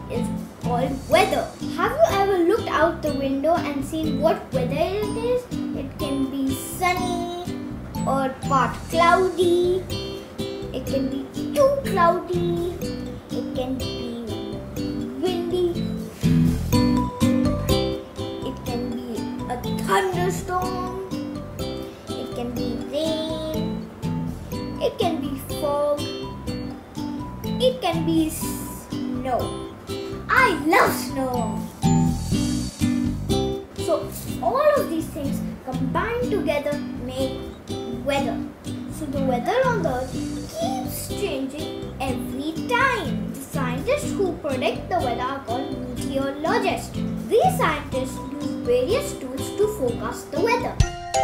is called weather. Have you ever looked out the window and seen what weather it is? It can be sunny or part cloudy. It can be too cloudy. It can be windy. It can be a thunderstorm. It can be rain. It can be fog. It can be snow. I love snow. So all of these things combined together make weather. So the weather on the earth keeps changing every time. The scientists who predict the weather are called meteorologists. These scientists use various tools to forecast the weather.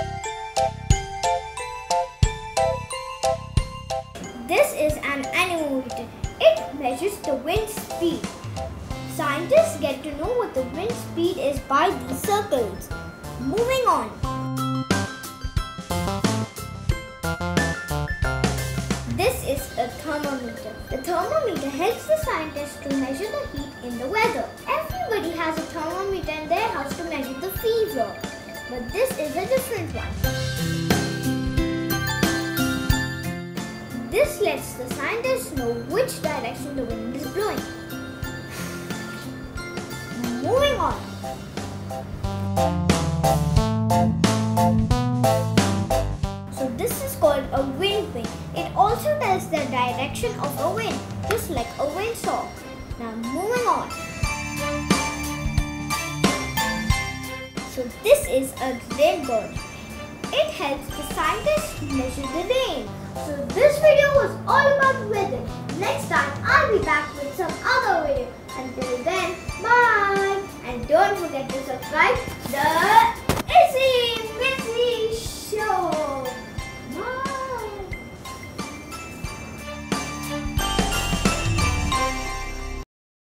This is an anemometer. It measures the wind speed. Scientists get to know what the wind speed is by these circles. Moving on. This is a thermometer. The thermometer helps the scientists to measure the heat in the weather. Everybody has a thermometer in their house to measure the fever. But this is a different one. This lets the scientists know which direction the wind is blowing. Moving on. So this is called a wind vane. It also tells the direction of a wind, just like a windsock. Now moving on. So this is a rainbow. It helps the scientists measure the rain. So this video was all about weather. Next time I'll be back with some other video. Until then, bye! And don't forget to subscribe.